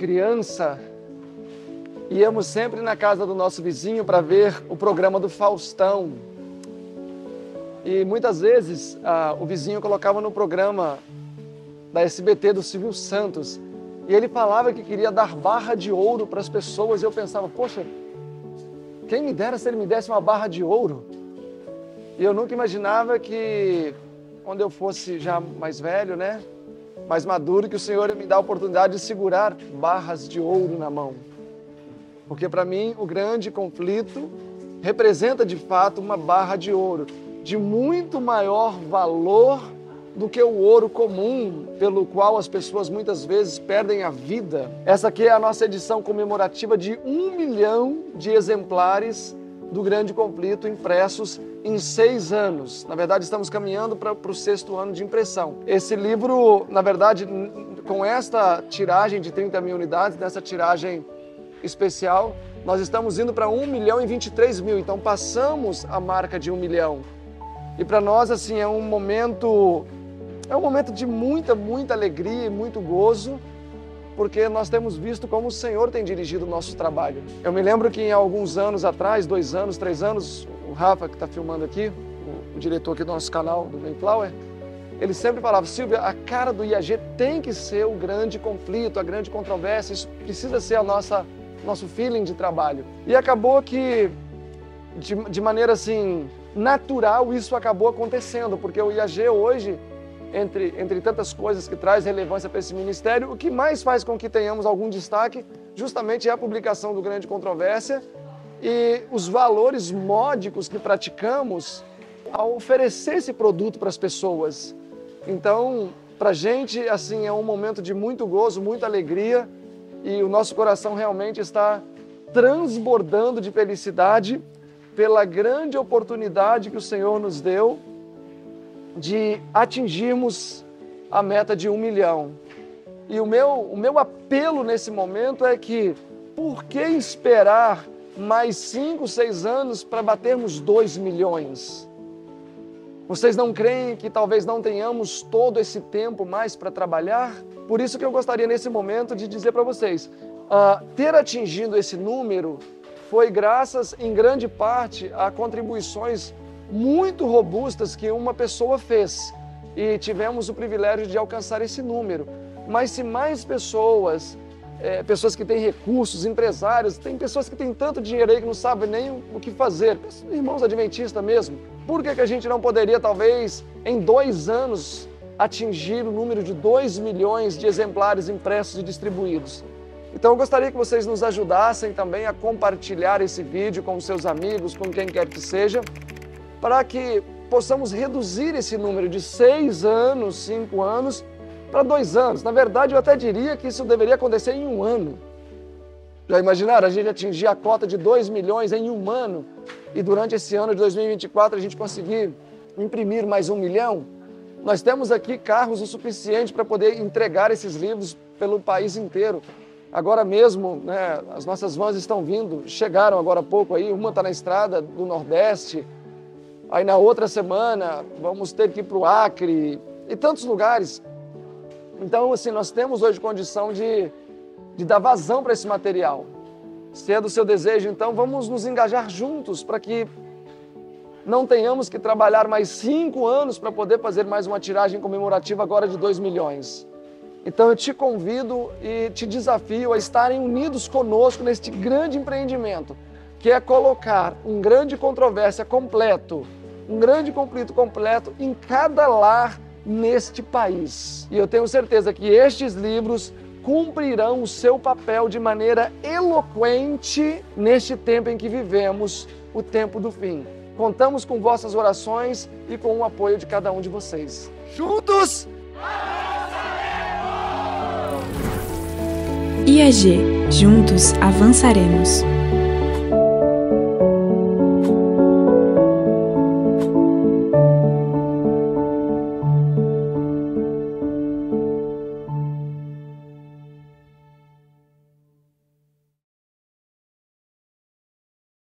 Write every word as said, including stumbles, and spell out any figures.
criança, íamos sempre na casa do nosso vizinho para ver o programa do Faustão. E muitas vezes ah, o vizinho colocava no programa da S B T do Silvio Santos e ele falava que queria dar barra de ouro para as pessoas e eu pensava, poxa, quem me dera se ele me desse uma barra de ouro? E eu nunca imaginava que quando eu fosse já mais velho, né, mais maduro, que o Senhor ia me dar a oportunidade de segurar barras de ouro na mão. Porque para mim o grande conflito representa de fato uma barra de ouro, de muito maior valor do que o ouro comum, pelo qual as pessoas muitas vezes perdem a vida. Essa aqui é a nossa edição comemorativa de um milhão de exemplares do grande conflito impressos em seis anos. Na verdade, estamos caminhando para o sexto ano de impressão. Esse livro, na verdade, com esta tiragem de trinta mil unidades, nessa tiragem especial, nós estamos indo para um milhão e vinte e três mil, então passamos a marca de um milhão. E para nós, assim, é um momento, é um momento de muita, muita alegria e muito gozo, porque nós temos visto como o Senhor tem dirigido o nosso trabalho. Eu me lembro que em alguns anos atrás, dois anos, três anos, o Rafa, que está filmando aqui, o, o diretor aqui do nosso canal, do Mayflower, ele sempre falava, Silvia, a cara do I A G tem que ser o grande conflito, a grande controvérsia, isso precisa ser a nossa, nosso feeling de trabalho. E acabou que, de, de maneira assim, natural, isso acabou acontecendo, porque o I A G hoje, Entre, entre tantas coisas que traz relevância para esse ministério, o que mais faz com que tenhamos algum destaque justamente é a publicação do Grande Controvérsia e os valores módicos que praticamos ao oferecer esse produto para as pessoas. Então, para a gente, assim, é um momento de muito gozo, muita alegria e o nosso coração realmente está transbordando de felicidade pela grande oportunidade que o Senhor nos deu de atingirmos a meta de um milhão. E o meu, o meu apelo nesse momento é que, por que esperar mais cinco, seis anos para batermos dois milhões? Vocês não creem que talvez não tenhamos todo esse tempo mais para trabalhar? Por isso que eu gostaria nesse momento de dizer para vocês, uh, ter atingido esse número foi graças, em grande parte, a contribuições muito robustas que uma pessoa fez e tivemos o privilégio de alcançar esse número. Mas se mais pessoas, é, pessoas que têm recursos, empresários, tem pessoas que têm tanto dinheiro aí que não sabem nem o que fazer, irmãos adventistas mesmo, por que que a gente não poderia talvez em dois anos atingir o número de dois milhões de exemplares impressos e distribuídos? Então eu gostaria que vocês nos ajudassem também a compartilhar esse vídeo com seus amigos, com quem quer que seja, para que possamos reduzir esse número de seis anos, cinco anos, para dois anos. Na verdade, eu até diria que isso deveria acontecer em um ano. Já imaginaram? A gente atingir a cota de dois milhões em um ano e durante esse ano de dois mil e vinte e quatro a gente conseguir imprimir mais um milhão? Nós temos aqui carros o suficiente para poder entregar esses livros pelo país inteiro. Agora mesmo, né, as nossas vans estão vindo, chegaram agora há pouco aí, uma está na estrada do Nordeste, aí na outra semana vamos ter que ir para o Acre e tantos lugares. Então, assim, nós temos hoje condição de, de dar vazão para esse material. Se é do seu desejo, então vamos nos engajar juntos para que não tenhamos que trabalhar mais cinco anos para poder fazer mais uma tiragem comemorativa agora de dois milhões. Então eu te convido e te desafio a estarem unidos conosco neste grande empreendimento, que é colocar um grande controvérsia completo, um grande conflito completo em cada lar neste país. E eu tenho certeza que estes livros cumprirão o seu papel de maneira eloquente neste tempo em que vivemos, o tempo do fim. Contamos com vossas orações e com o apoio de cada um de vocês. Juntos! I A G, juntos avançaremos.